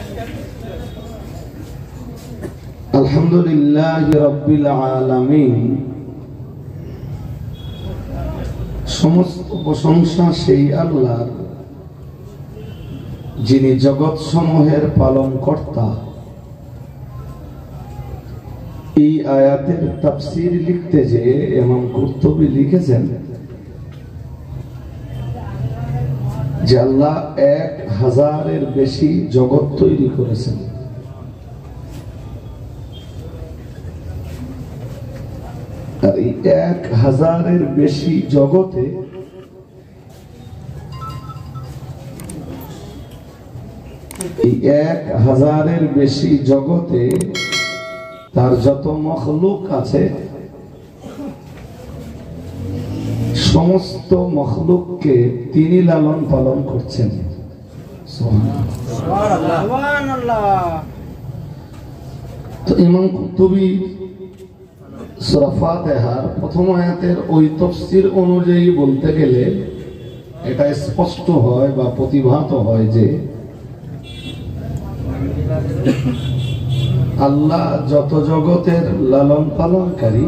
আলহামদুলিল্লাহি রাব্বিল আলামিন। সমস্ত প্রশংসা সেই আল্লাহর, যিনি জগৎ সমূহের পালন কর্তা। এই আয়াতের তাফসীর লিখতে যে ইমাম কুরতুবী লিখেছেন যে আল্লাহ 1000-এর বেশি জগৎ তৈরি করেছেন। আর এই 1000-এর বেশি জগতে তার যত মখলুক আছে সমস্ত মখলুককে তিনি লালন পালন করছেন। তো ইমাম কুরতুবী সূরা ফাতিহার প্রথম আয়াতের ওই তাফসীর অনুযায়ী বলতে গেলে এটা স্পষ্ট হয় বা প্রতিভাত হয় যে আল্লাহ যত জগতের লালন পালনকারী,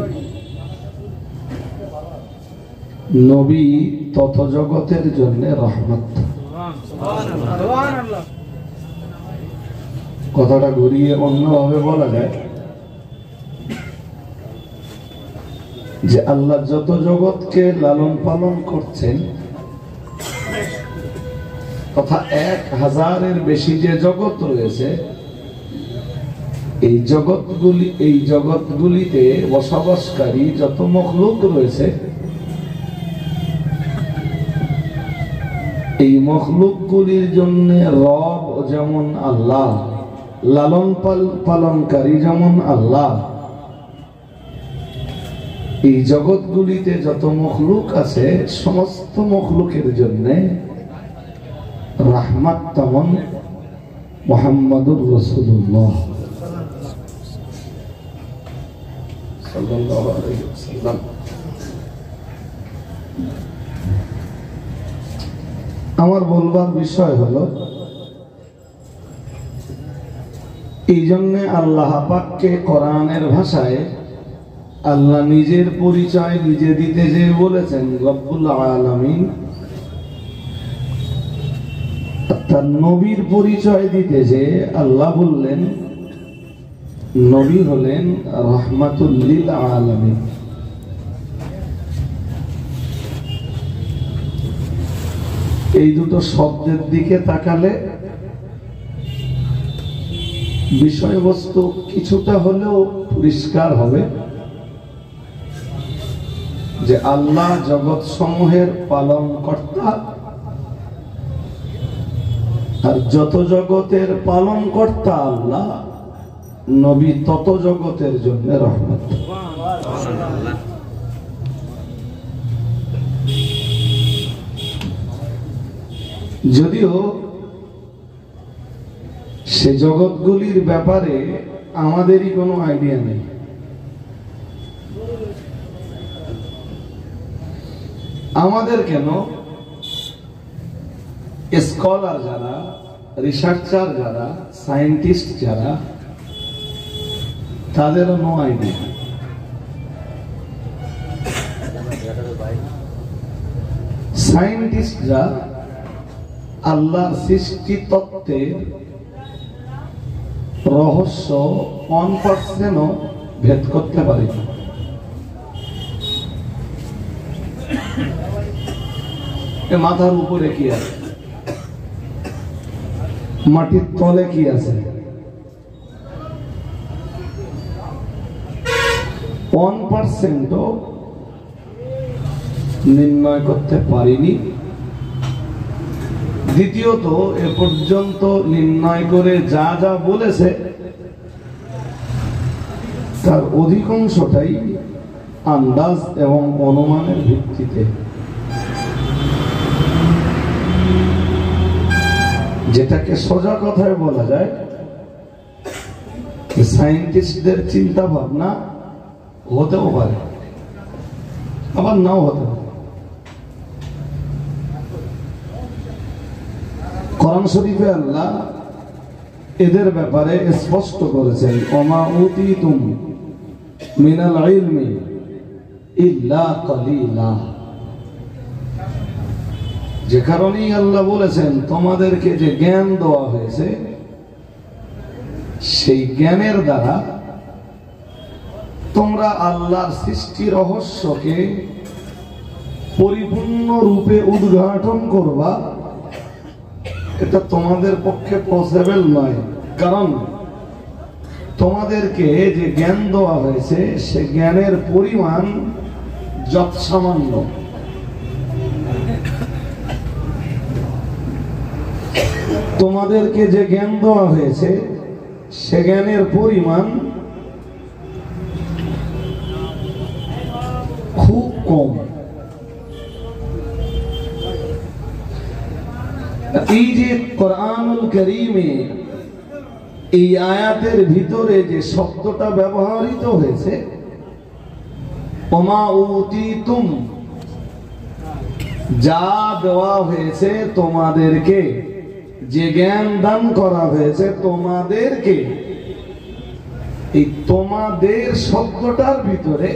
নবী তত জগতের জন্য রহমত। কথাটা ঘুরিয়ে অন্যভাবে বলা যায় যে আল্লাহ যত জগৎকে লালন পালন করছেন তথা 1000-এর বেশি যে জগৎ রয়েছে, এই জগৎগুলিতে বসবাসকারী যত মখলুক রয়েছে, এই মখলুকগুলির জন্য রব যেমন আল্লাহ, লালন পালনকারী যেমন আল্লাহ, এই জগৎগুলিতে যত মখলুক আছে সমস্ত মখলুকের জন্য রাহমাত তেমন মুহাম্মাদুর রাসূলুল্লাহ সাল্লাল্লাহু আলাইহি ওয়াসাল্লাম। আমার বলবার বিষয় হলো, এই জন্য আল্লাহ পাককে কোরআনের ভাষায় আল্লাহ নিজের পরিচয় নিজে দিতে যে বলেছেন রব্বুল আলামিন, তার নবীর পরিচয় দিতে যে আল্লাহ বললেন নবী হলেন রাহমাতুল লিল আলামিন। এই দুটো শব্দের দিকে তাকালে বিষয়বস্তু কিছুটা হলেও পরিষ্কার হবে যে আল্লাহ জগৎ সমূহের পালন কর্তা, আর যত জগতের পালন কর্তা আল্লাহ, নবী তত জগতের জন্য রহমত। যদিও সে জগৎগুলির ব্যাপারে আমাদেরই কোনো আইডিয়া নেই। আমাদের কেন, স্কলার যারা, রিসার্চার যারা, সায়েন্টিস্ট যারা, তাদেরও নো আইডিয়া। সায়েন্টিস্টরা আল্লাহর সৃষ্টি তত্ত্বের রহস্য 1%ও ভেদ করতে পারে না। মাথার উপরে কি আছে, মাটির তলে কি আছে, 1%ও নির্ণয় করতে পারিনি। দ্বিতীয়ত, এ পর্যন্ত নির্ণয় করে যা যা বলেছে তার অধিকাংশটাই আন্দাজ এবং অনুমানের ভিত্তিতে। যেটাকে সোজা কথায় বলা যায়, সায়েন্টিস্টদের চিন্তা ভাবনা হতেও পারে, আবার নাও হতে পারে। কোরআন শরীফে আল্লাহ এদের ব্যাপারে স্পষ্ট করেছেন, ওমা উতিতুম মিনাল ইলমি ইল্লা কালিলা। যে কারণেই আল্লাহ বলেছেন তোমাদেরকে যে জ্ঞান দেওয়া হয়েছে সেই জ্ঞানের দ্বারা তোমরা আল্লাহর সৃষ্টি রহস্যকে পরিপূর্ণ রূপে উদ্ঘাটন করবা, এটা তোমাদের পক্ষে পসিবল নয়। কারণ তোমাদেরকে যে জ্ঞান দেওয়া হয়েছে সে জ্ঞানের পরিমাণ যৎসামান্য। তোমাদেরকে যে জ্ঞান দেওয়া হয়েছে সে জ্ঞানের পরিমাণ খুব কম। এই যে কোরআনুল কারীমে এই আয়াতের ভিতরে যে শব্দটা ব্যবহৃত হয়েছে ওমা উতিতুম, যা দেওয়া হয়েছে তোমাদেরকে, যে জ্ঞান দান করা হয়েছে তোমাদেরকে, এই তোমাদের শব্দটার ভিতরে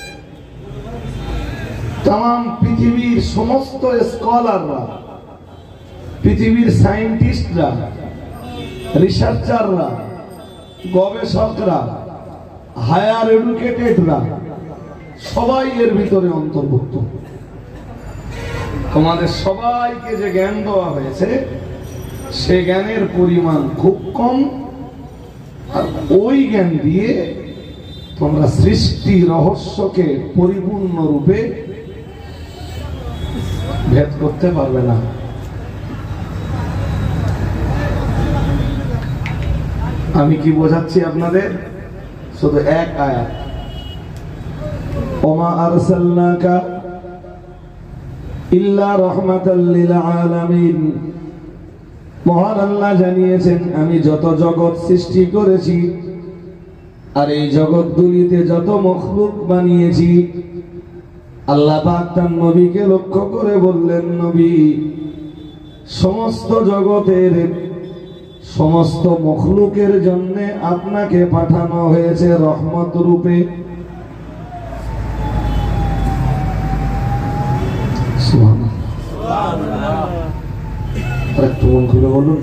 তাম পৃথিবীর সমস্ত স্কলাররা, পৃথিবীর সায়েন্টিস্টরা, রিসার্চাররা, গবেষকরা, হায়ার এডুকেটেডরা সবাই এর ভিতরে অন্তর্ভুক্ত। তোমাদের সবাইকে যে জ্ঞান দেওয়া হয়েছে সে জ্ঞানের পরিমাণ খুব কম, আর ওই জ্ঞান দিয়ে তোমরা সৃষ্টি রহস্যকে পরিপূর্ণ রূপে ভেদ করতে পারবে না। আমি কি বোঝাচ্ছি আপনাদের? শুধু এক আয়াত, ওমা আরসালনাকা ইল্লা রাহমাতাল লিল আলামিন। মহান আল্লাহ জানিয়েছেন আমি যত জগৎ সৃষ্টি করেছি আর এই জগৎগুলিতে যত মখলুক বানিয়েছি, আল্লাহ পাক তার নবীকে লক্ষ্য করে বললেন, নবী সমস্ত জগতের সমস্ত মখলুকের জন্য আপনাকে পাঠানো হয়েছে রহমত রূপে। একটু মন খুলে বলুন।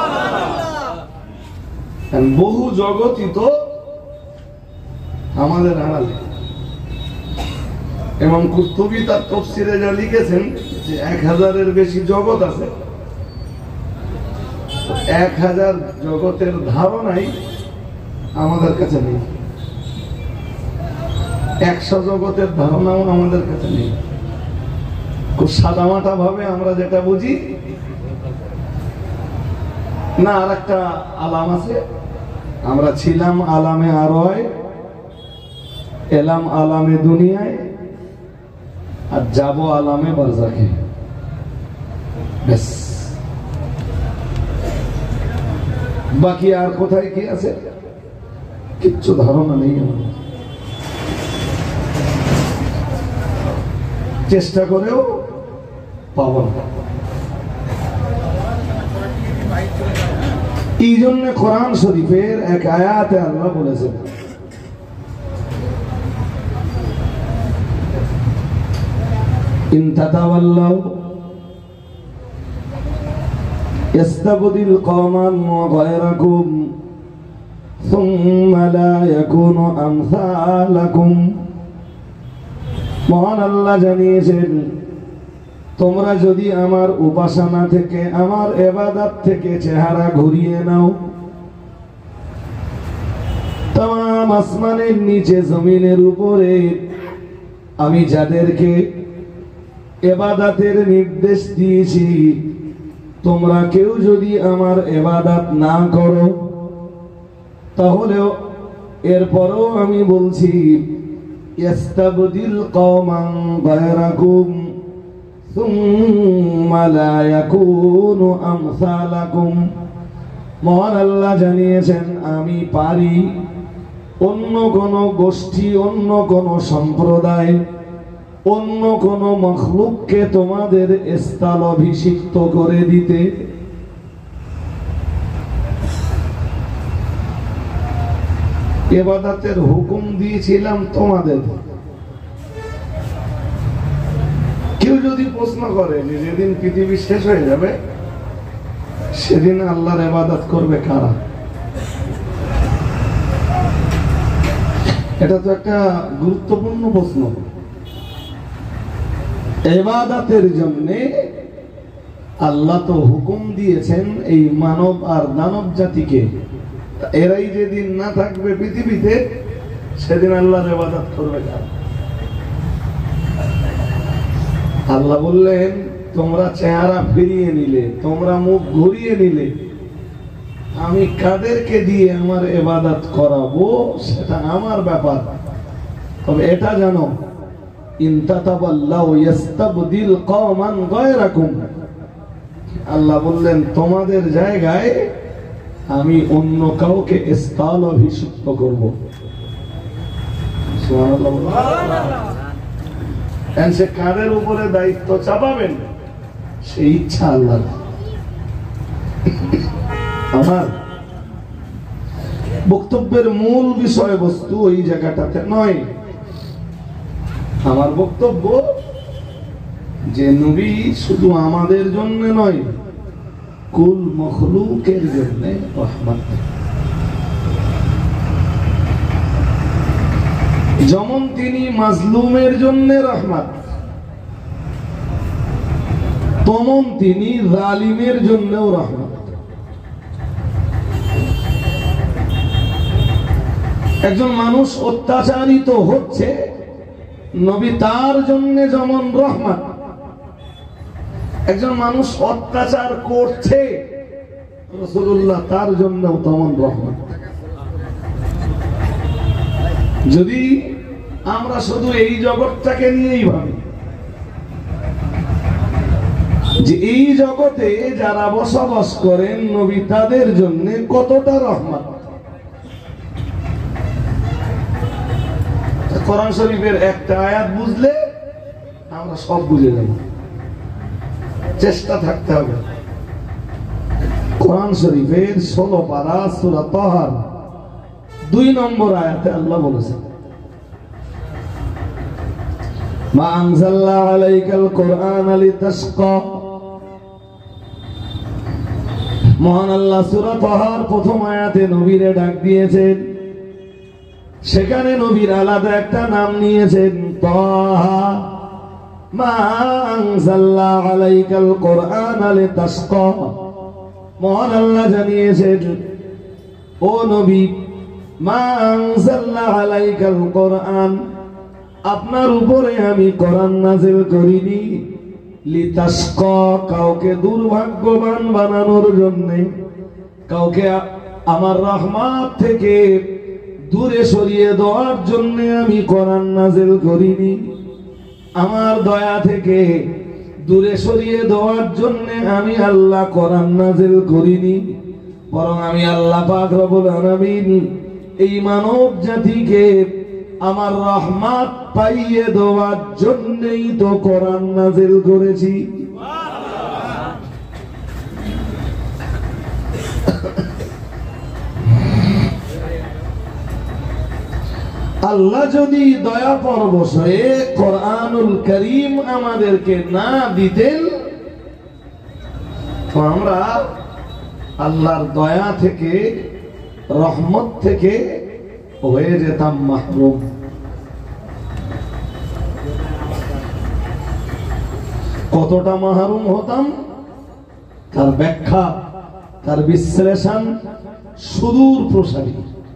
বহু জগতই তো আমাদের আড়ালে। এবং কুরতুবী তার তাফসীরে যা লিখেছেন যে 1000-এর বেশি জগৎ আছে, 1000 জগতের ধারণাই আমাদের কাছে নেই, 100 জগতের ধারণাও আমাদের কাছে নেই। খুব সাদামাটা ভাবে আমরা যেটা বুঝি না, আর একটা আলাম আছে, আমরা ছিলাম আলামে আরয়, এলাম আলামে দুনিয়ায়, আর যাব আলামে বারজাখে। ব্যাস, বাকি আর কোথায় কি আছে কিচ্ছু ধারণা নেই আমাদের। চেষ্টা করেও পাবো না। এই জন্য কোরআন শরীফের এক আয়াতে আল্লাহ বলেছেন, ইন তাতাওয়াল্লাউ ইস্তাবদিল কওমান গায়রাকুম সুম্মা লা ইয়াকুনু আমসালাকুম। মহান আল্লাহ জানিয়েছেন, তোমরা যদি আমার উপাসনা থেকে, আমার ইবাদত থেকে চেহারা ঘুরিয়ে নাও, तमाम আসমানের নিচে জমিনের উপরে আমি যাদেরকে ইবাদতের নির্দেশ দিয়েছি, তোমরা কেউ যদি আমার ইবাদত না করো, তাহলে এরপরও আমি বলছি ইস্তাবদিল কওমান গায়রাকুম সুম্মা লা ইয়াকুনু আমসালাকুম। মহান আল্লাহ জানিয়েছেন আমি পারি অন্য কোন গোষ্ঠী, অন্য কোন সম্প্রদায়, অন্য কোন মখলুককে তোমাদের স্থল অভিষিক্ত করে দিতে। ইবাদতের হুকুম দিয়েছিলাম তোমাদের। কেউ যদি প্রশ্ন করে যে যেদিন পৃথিবী শেষ হয়ে যাবে সেদিন আল্লাহর ইবাদত করবে কারা, এটা তো একটা গুরুত্বপূর্ণ প্রশ্ন। ইবাদতের জন্য আল্লাহ তো হুকুম দিয়েছেন এই মানব আর দানব জাতিকে, এরাই যেদিন না থাকবে পৃথিবীতে সেদিন আল্লাহর ইবাদত করবে কারা? আল্লাহ বললেন তোমরা চেহারা ফিরিয়ে নিলে, তোমরা মুখ ঘুরিয়ে নিলে, আমি কাদেরকে দিয়ে আমার ইবাদত করাবো সেটা আমার ব্যাপার। তবে এটা জানো, ইন তাতাওয়াল্লাউ ইস্তাবদিল কওমান গায়রাকুম, আল্লাহ বললেন তোমাদের জায়গায় আমি অন্য কাউকে স্থল অভিষিক্ত করব। সুবহানাল্লাহ। সে কাদের উপরে দায়িত্ব চাপাবেন সেই ইচ্ছা আল্লাহ। আমার বক্তব্যের মূল বিষয়বস্তু ওই জায়গাটাতে নয়। আমার বক্তব্য যে নবী শুধু আমাদের জন্য নয়, কুল মখলুকের জন্য রহমত। যেমন তিনি মাজলুমের জন্য রহমত, তেমন তিনি জালিমের জন্যও রহমত। একজন মানুষ অত্যাচারিত হচ্ছে, নবী তার জন্য যেমন রহমত। একজন মানুষ অত্যাচার করছে, রাসূলুল্লাহ তার জন্য তেমন রহমত। যদি আমরা শুধু এই জগৎটাকে নিয়েই ভাবি যে এই জগতে যারা বসবাস করেন নবী তাদের জন্য কতটা রহমত। কোরআন শরীফের একটা আয়াত বুঝলে আমরা সব বুঝে যাব, চেষ্টা থাকতে হবে। কোরআন শরীফের 16 পারা সূরা তাহার 2 নম্বর আয়াতে আল্লাহ বলেছেন, মা আনজালনা আলাইকাল কুরআনা লিতাশকা। মহান আল্লাহ সূরা তাহার প্রথম আয়াতে নবীরে ডাক দিয়েছেন, সেখানে নবীর আলাদা একটা নাম নিয়েছেন তাহা। মা আনজালনা আলাইকাল কুরআনা লিতাশকা। মহান আল্লাহ জানিয়েছেন, ও নবী, মা আনজালনা আলাইকাল কুরআন, আপনার উপরে আমি কোরআন নাযিল করিনি লিতাশকা, কাউকে দুর্ভাগ্যবান বানানোর জন্য, কাউকে আমার রহমত থেকে দূরে সরিয়ে দেওয়ার জন্য আমি কোরআন নাযিল করিনি। আমার দয়া থেকে দূরে সরিয়ে দেওয়ার জন্য আমি আল্লাহ কোরআন নাযিল করিনি, বরং আমি আল্লাহ পাক রব্বুল আলামিন এই মানব জাতিকে আমার রহমত পাইয়ে দেওয়ার জন্যই তো কোরআন নাযিল করেছি। আল্লাহ যদি দয়া পরবশ হয়ে কোরআনুল কারীম আমাদেরকে না দিতেন তো আমরা আল্লাহর দয়া থেকে, রহমত থেকে হয়ে যেতাম মাহরুম। কতটা মাহরুম হতাম তার ব্যাখ্যা, তার বিশ্লেষণ সুদূর প্রসারী।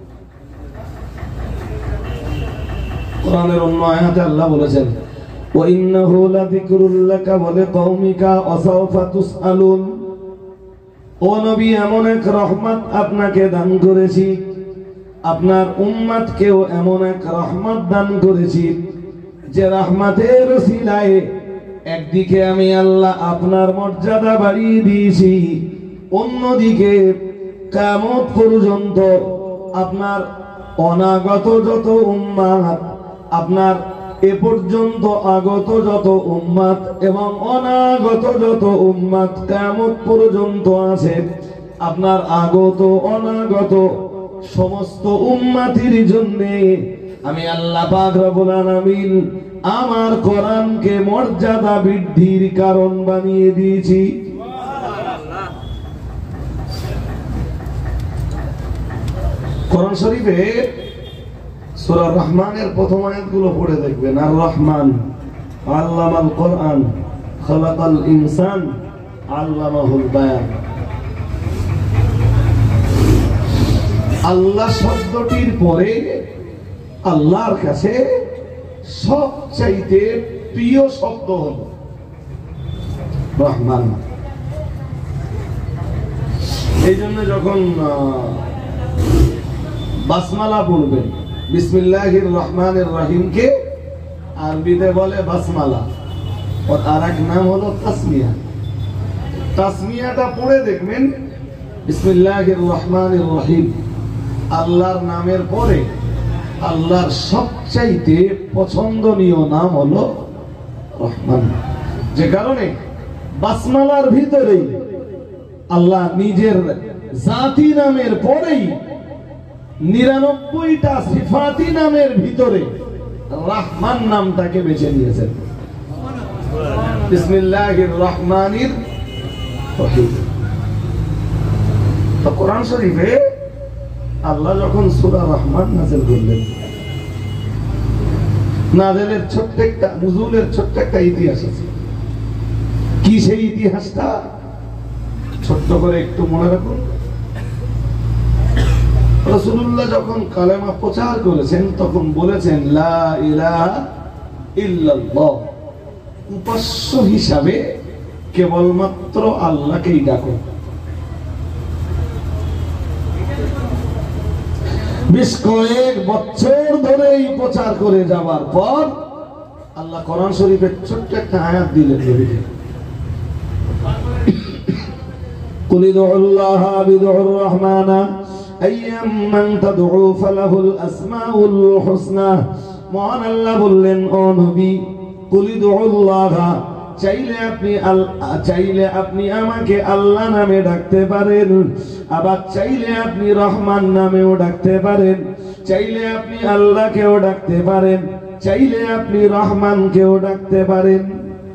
কোরআনের অন্য আয়াতে আল্লাহ বলেছেন, ওয়া ইন্নাহু লাযিকরুল লাকা ওয়া লিকাওমিকা ওয়া সাওফা তুসআলুন। ও নবী, এমন এক রহমত আপনাকে দান করেছি, আপনার উম্মতকেও এমন এক রহমত দান করেছি যে রহমতের ওসিলায় একদিকে আমি আল্লাহ আপনার মর্যাদা বাড়িয়ে দিয়েছি, অন্যদিকে কিয়ামত পর্যন্ত আপনার অনাগত যত উম্মত, আপনার এ পর্যন্ত আগত যত উম্মত এবং অনাগত যত উম্মত কিয়ামত পর্যন্ত আছে, আপনার আগত অনাগত সমস্ত উম্মতির জন্য আমি আল্লাহ পাক রব্বুল আলামিন আমার কোরআনকে মর্যাদা বৃদ্ধির কারণ বানিয়ে দিয়েছি। কোরআন শরীফে সূরা রহমানের প্রথম আয়াতগুলো পড়ে দেখবেন। আর রহমান আল্লামাল কোরআন খালাকাল ইনসান আল্লামাহুল বায়ান। আল্লাহ শব্দটির পরে আল্লাহর কাছে সবচাইতে প্রিয় শব্দ হলো রহমান। এই জন্য যখন বাসমালা পড়বেন, বিসমিল্লাহির রহমানির রহিমকে আরবিতে বলে বাসমালা, আর আরেক নাম হলো তাসমিয়া। তাসমিয়াটা পড়ে দেখবেন, বিসমিল্লাহির রহমানির রহিম, আল্লাহর নামের পরে আল্লাহর সবচাইতে পছন্দনীয় নাম হলো রহমান। যে কারণে বাসমালার ভিতরেই আল্লাহ নিজের জাতি নামের পরেই 99টা সিফাতি নামের ভিতরে রহমান নামটাকে বেছে নিয়েছেন। বিসমিল্লাহির রহমানির রহিম। তো কোরআন শরীফে আল্লাহ যখন সূরা রহমান নাযিল করলেন, নাযিলের ছোট্ট একটা নুজুলের ছোট্ট একটা ইতিহাস আছে। কি সেই ইতিহাসটা ছোট্ট করে একটু মনে রাখুন। রাসূলুল্লাহ যখন কালেমা প্রচার করেছেন তখন বলেছেন লা ইলাহা ইল্লাল্লাহ, উপাস্য হিসাবে কেবলমাত্র আল্লাহকেই ডাকো। বেশ কয়েক বছর ধরে এই প্রচার করে যাওয়ার পর আল্লাহ কোরআন শরীফের ছোট্ট একটা আয়াত দিলেন নবীকে, কুল ইদউল্লাহ বিদউর রহমানা আইয়াম্মান তাদউ ফালাহুল আসমাউল হুসনা। মহান আল্লাহ বললেন, ও নবী, কুল ইদউল্লাহ, চাইলে আপনি আমাকে আল্লাহ নামে ডাকতে পারেন, আবার চাইলে আপনি রহমান নামেও ডাকতে পারেন, চাইলে আপনি আল্লাহকেও ডাকতে পারেন, চাইলে আপনি রহমানকেও ডাকতে পারেন।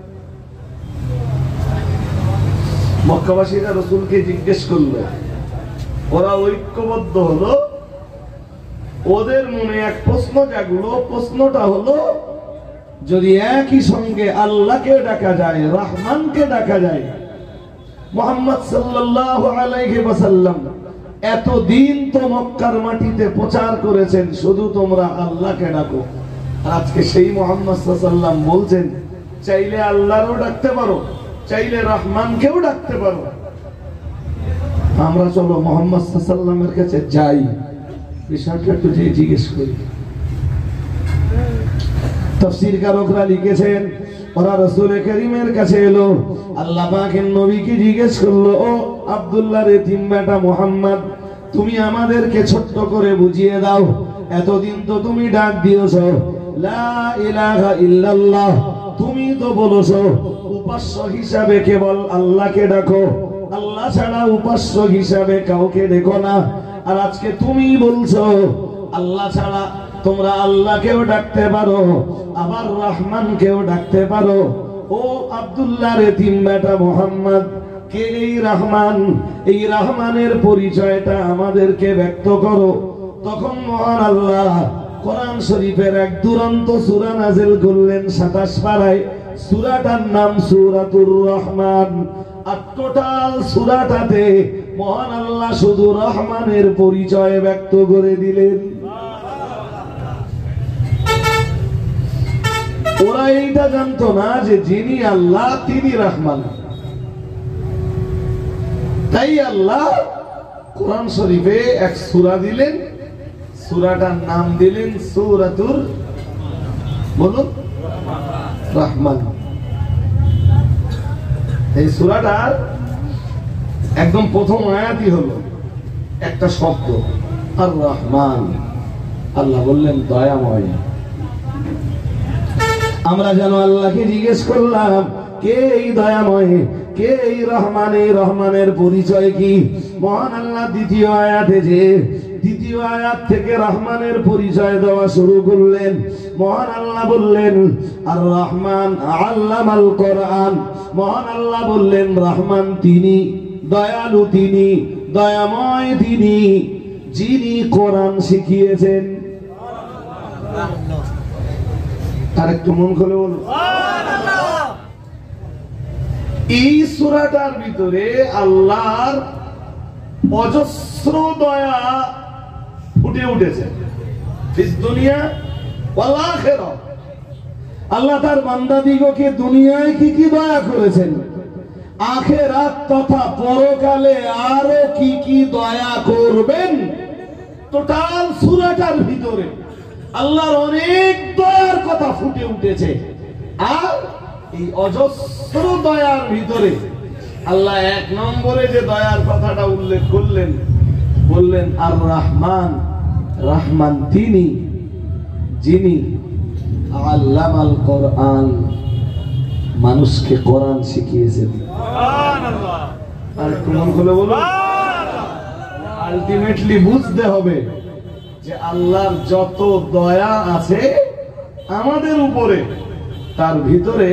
মক্কাবাসীরা রাসূলকে জিজ্ঞেস করলো, ওরা ঐক্যবদ্ধ হলো, ওদের মনে এক প্রশ্ন জাগলো। প্রশ্নটা হলো, যদি একই সঙ্গে আল্লাহকে ডাকা যায়, রহমানকে ডাকা যায়, মুহাম্মদ সাল্লাল্লাহু আলাইহি ওয়াসাল্লাম এতদিন তো মক্কার মাটিতে প্রচার করেছেন শুধু তোমরা আল্লাহকে ডাকো, আর আজকে সেই মুহাম্মদ সাল্লাল্লাহু আলাইহি ওয়াসাল্লাম বলছেন চাইলে আল্লাহরও ডাকতে পারো, চাইলে রহমানকেও ডাকতে পারো। আমরা চলো মুহাম্মদ সাল্লাল্লাহু আলাইহি ওয়াসাল্লামের কাছে যাই, বিষয়টা একটু জিজ্ঞেস করি। তাফসীরকারকরা লিখেছেন, ওরা রাসূল কারীমের কাছে এলো, আল্লাহ পাকের নবীকে জিজ্ঞেস করলো, ও আব্দুল্লাহর এতিম বেটা মুহাম্মদ, তুমি আমাদেরকে ছোট্ট করে বুঝিয়ে দাও, এতদিন তো তুমি ডাক দিয়েছো লা ইলাহা ইল্লাল্লাহ, তুমি তো বলেছো উপাস্য হিসাবে কেবল আল্লাহকে ডাকো, আল্লাহ ছাড়া উপাস্য হিসাবে কাউকে দেখো না, আর আজকে তুমি বলছো আল্লাহ ছাড়া তোমরা আল্লাহকেও ডাকতে পারো, আবার রহমানকেও ডাকতে পারো। ও আব্দুল্লাহর এতিম বেটা মুহাম্মদ, কে এই রহমান? এই রহমানের পরিচয়টা আমাদেরকে ব্যক্ত করো। তখন মহান আল্লাহ কোরআন শরীফের এক দুরন্ত সূরা নাযিল করলেন 27 পারায়। সূরাটার নাম সূরাতুর রহমান। আর টোটাল সূরাটাতে মহান আল্লাহ শুধু রহমানের পরিচয় ব্যক্ত করে দিলেন। ওরা এইটা জানতো না যে যিনি আল্লাহ তিনি রহমান। তাই আল্লাহ কোরআন শরীফে এক সূরা দিলেন, সূরাটার নাম দিলেন সূরাতুর বলুন রহমান। এই সূরাটার একদম প্রথম আয়াতই হলো একটা শব্দ আর রহমান। আল্লাহ বললেন দয়াময়। আমরা যেন আল্লাহকে জিজ্ঞেস করলাম কে এই দয়াময়, কে এই রহমান, এই রহমানের পরিচয় কি? মহান আল্লাহ দ্বিতীয় আয়াতে যে দ্বিতীয় আয়াত থেকে রহমানের পরিচয় দেওয়া শুরু করলেন। মহান আল্লাহ বললেন আর রহমান আল্লামাল কোরআন। মহান আল্লাহ বললেন রহমান তিনি, দয়ালু তিনি, দয়াময় তিনি, যিনি কোরআন শিখিয়েছেন। আর একটু মন খুলে বলুন এই সূরাটার ভিতরে আল্লাহর অজস্র দয়া ফুটে উঠেছে। ফিস দুনিয়া ওয়াল আখিরাহ, আল্লাহ তার বান্দাদিগকে দুনিয়ায় কি কি দয়া করেছেন, আখিরাত তথা পরকালে আরো কি কি দয়া করবেন, টোটাল সূরাটার ভিতরে আল্লাহর অনেক দয়ার কথা ফুটে উঠেছে। আর এই অজস্র দয়ার ভিতরে আল্লাহ এক নম্বরে যে দয়ার কথাটা উল্লেখ করলেন, বললেন আর রহমান। রহমান তিনি, যিনি আল্লামাল কোরআন, মানুষকে কোরআন শিখিয়েছেন। সুবহানাল্লাহ। আর একটু মন খুলে বলুন। আলটিমেটলি বুঝতে হবে যে আল্লাহর যত দয়া আছে আমাদের উপরে, তার ভিতরে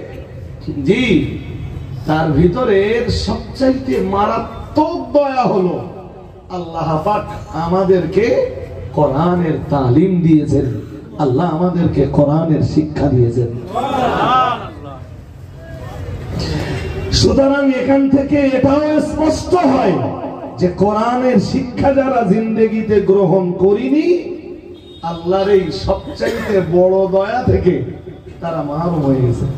তার ভিতরে সবচাইতে মারাত্মক দয়া হলো আল্লাহ পাক আমাদেরকে কোরআনের তালিম দিয়েছেন, আল্লাহ আমাদেরকে কোরআনের শিক্ষা দিয়েছেন। সুতরাং এখান থেকে এটাও স্পষ্ট হয় যে কোরআনের শিক্ষা যারা জিন্দেগিতে গ্রহণ করিনি, আল্লাহর এই সবচাইতে বড় দয়া থেকে তারা মাহরুম হয়ে গেছে।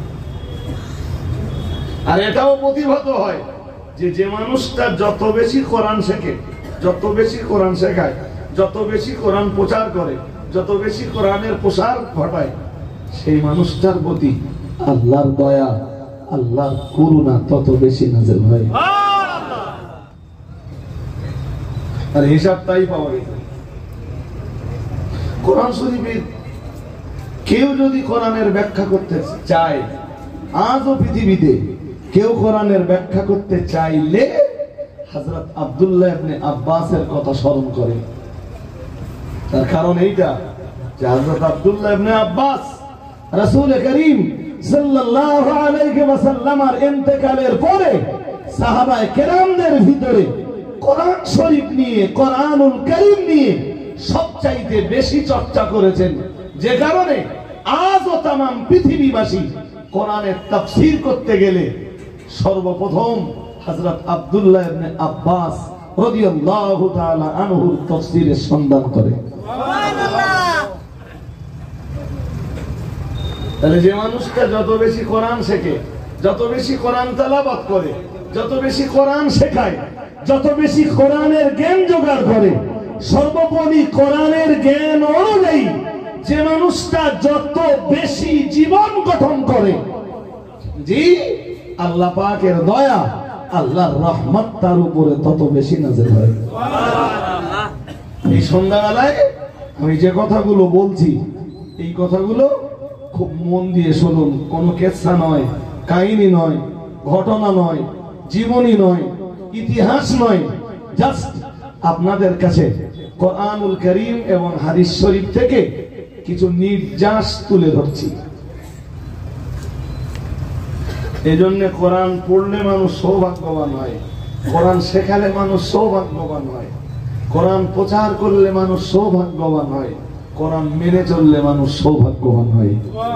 আর এটাও প্রতিভাত হয় যে মানুষটা যত বেশি কোরআন শেখে, যত বেশি কোরআন শেখায়, যত বেশি কোরআন প্রচার করে, যত বেশি কোরআনের প্রসার ঘটায়, সেই মানুষটার প্রতি আল্লাহর দয়া, আল্লাহর করুণা তত বেশি নাযিল হয়। আর হিসাব তাই পাওয়া গেছে। কোরআন শরীফের কেউ যদি কোরআনের ব্যাখ্যা করতে চায়, আজও পৃথিবীতে কেউ কোরআনের ব্যাখ্যা করতে চাইলে হযরত আব্দুল্লাহ ইবনে আব্বাসের কথা স্মরণ করে। তার কারণ এইটা যে হযরত আব্দুল্লাহ ইবনে আব্বাস রাসূল করিম সাল্লাল্লাহু আলাইহি ওয়াসাল্লামের ইন্তেকালের পরে সাহাবায়ে কেরামদের ভিতরে কোরআন শরীফ নিয়ে, কোরআনুল কারীম নিয়ে সবচাইতে বেশি চর্চা করেছেন, যে কারণে আজও তাম পৃথিবীবাসী কোরআনের তাফসীর করতে গেলে সর্বপ্রথম হযরত আব্দুল্লাহ ইবনে আব্বাস রাদিয়াল্লাহু তাআলা আনহুর তাফসীরের সন্ধান করে। সুবহানাল্লাহ। তাহলে যে মানুষটা যত বেশি কোরআন শেখে, যত বেশি কোরআন তেলাওয়াত করে, যত বেশি কোরআন শেখায়, যত বেশি কোরআনের জ্ঞান জোগাড় করে, সর্বোপরি কোরআনের জ্ঞান অনুযায়ী যে মানুষটা যত বেশি জীবন গঠন করে, জি আল্লাহ পাকের দয়া, আল্লাহর রহমত তার উপরে তত বেশি নাযিল হয়। সুবহানাল্লাহ। এই সন্ধ্যাবেলায় আমি যে কথাগুলো বলছি, এই কথাগুলো খুব মন দিয়ে শুনুন। কোনো কেচ্ছা নয়, কাহিনী নয়, ঘটনা নয়, জীবনী নয়, ইতিহাস নয়, জাস্ট আপনাদের কাছে কোরআনুল কারীম এবং হাদিস শরীফ থেকে কিছু নির্যাস তুলে ধরছি। এজন্য কোরআন পড়লে মানুষ সৌভাগ্যবান হয়, কোরআন শেখালে মানুষ সৌভাগ্যবান হয়, কোরআন প্রচার করলে মানুষ সৌভাগ্যবান হয়, কোরআন মেনে চললে মানুষ সৌভাগ্যবান হয়।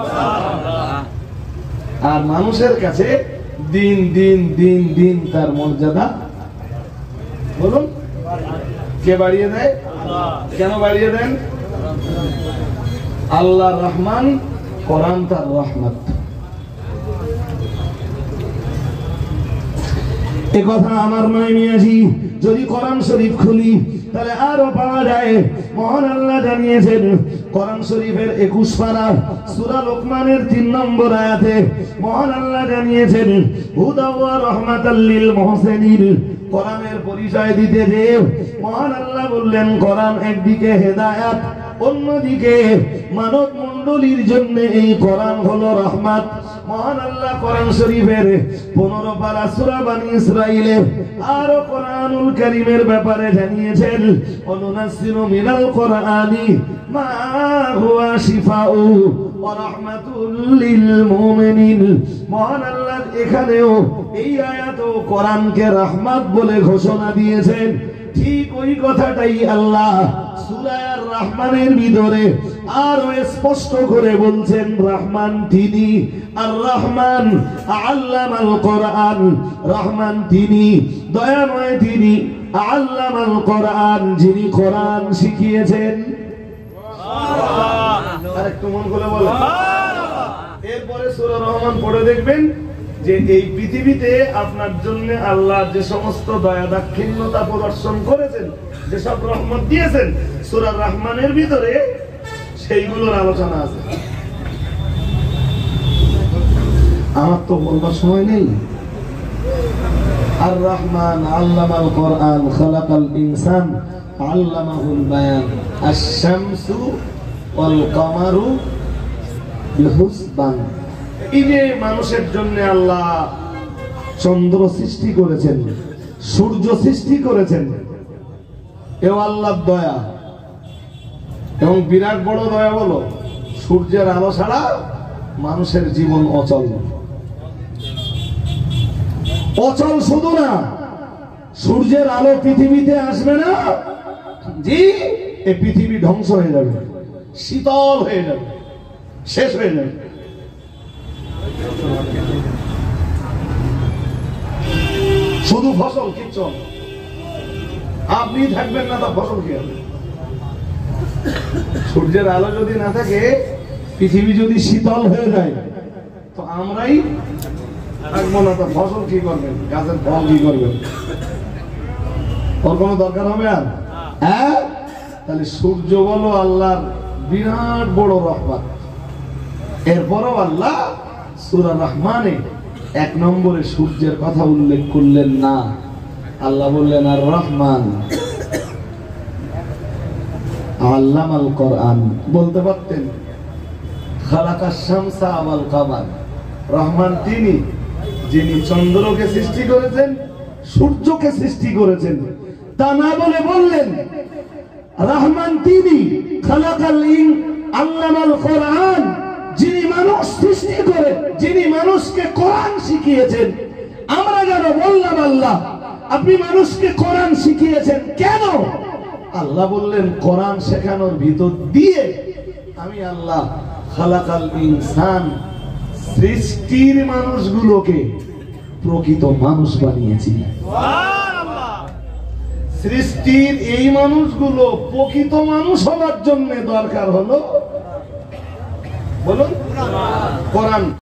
আর মানুষের কাছে দিন দিন দিন দিন তার মর্যাদা, বলুন কে বাড়িয়ে দেয়? কেন বাড়িয়ে দেন? আল্লাহ রহমান, কোরআন তার রহমত। এ কথা আমার নয় মিয়াজি, যদি কোরআন শরীফ খুলি তাহলে আরো পাওয়া যায়। মহান আল্লাহ জানিয়েছেন কোরআন শরীফের 21 পারা সূরা লোকমানের 3 নম্বর আয়াতে মহান আল্লাহ জানিয়েছেন হুদা ওয়া রাহমাতাল লিল মুহসিনিন। কোরআনের পরিচয় দিতে যে মহান আল্লাহ বললেন কোরআন একদিকে হেদায়েত, অন্যদিকে মানব মণ্ডলীর জন্য এই কোরআন হলো রহমত। মহান আল্লাহ কোরআন শরীফের 15 পারা সূরা বনী ইসরাঈলের আর কোরআনুল কারীমের ব্যাপারে জানিয়েছেন, অনুনাসিরু মিনাল কোরআনি মা হুয়া শিফাউ ওয়া রাহমাতুল লিল মুমিনিন। মহান আল্লাহ এখানেও এই আয়াতেও কোরআনকে রহমত বলে ঘোষণা দিয়েছেন। ঠিক ওই কথাটাই আল্লাহ সূরা আর রহমানের ভিতরে আরো স্পষ্ট করে বলছেন, রহমান তিনি, আর রহমান আল্লামাল কোরআন, রহমান তিনি, দয়াময় তিনি, আল্লামাল কোরআন, যিনি কোরআন শিখিয়েছেন। আরেকটু মন করে বলেন। এরপরে সূরা রহমান পড়ে দেখবেন যে এই পৃথিবীতে আপনার জন্য আল্লাহ যে সমস্ত দয়া দাক্ষিণ্যতা প্রদর্শন করেছেন, যেসব রহমত দিয়েছেন, সূরা রহমানের ভিতরে সেইগুলোর আলোচনা আছে। আমার তো বলবার সময় নেই। আর রহমান আল্লামাল কোরআন খালাকাল ইনসান আল্লামাহুল বায়ান, আশ-শামসু ওয়াল কামারু বিহুসবান। এই যে মানুষের জন্য আল্লাহ চন্দ্র সৃষ্টি করেছেন, সূর্য সৃষ্টি করেছেন, এও আল্লাহর দয়া। এবং বিরাট বড় দয়া বলো, সূর্যের আলো ছাড়া মানুষের জীবন অচল। অচল শুধু না, সূর্যের আলো পৃথিবীতে আসবে না, জি, এই পৃথিবী ধ্বংস হয়ে যাবে, শীতল হয়ে যাবে, শেষ হয়ে যাবে। শুধু ফসল, কিচ্ছু আপনি থাকবেন না, তা ফসল কি হবে? সূর্যের আলো যদি না থাকে, পৃথিবী যদি শীতল হয়ে যায়, তো আমরাই থাকবো না, তো ফসল কি করবেন? গাছের ফল কি করবেন? ওর কোনো দরকার হবে আর? হ্যাঁ, তাহলে সূর্য বলো আল্লাহর বিরাট বড় রহমত। এরপরও আল্লাহ সূরা রহমানে 1 নম্বরে সূর্যের কথা উল্লেখ করলেন না। আল্লাহ বললেন আর রহমান আল্লামাল কোরআন। বলতে পারতেন খালাকাশ শামসা ওয়াল কামার, রহমান তিনি, যিনি চন্দ্রকে সৃষ্টি করেছেন, সূর্যকে সৃষ্টি করেছেন। তা না বলে বললেন রহমান তিনি, খালাকাল আল্লামাল কোরআন, যিনি মানুষ সৃষ্টি করে, যিনি মানুষকে কোরআন শিখিয়েছেন। আমরা যেন বললাম আল্লাহ আপনি মানুষকে কোরআন শিখিয়েছেন কেন? আল্লাহ বললেন কোরআন শেখানোর ভিতর দিয়ে আমি আল্লাহ খালাকাল ইনসান, সৃষ্টির মানুষগুলোকে প্রকৃত মানুষ বানিয়েছি। সৃষ্টির এই মানুষগুলো প্রকৃত মানুষ হওয়ার জন্য দরকার হলো, বলুন, কোরআন।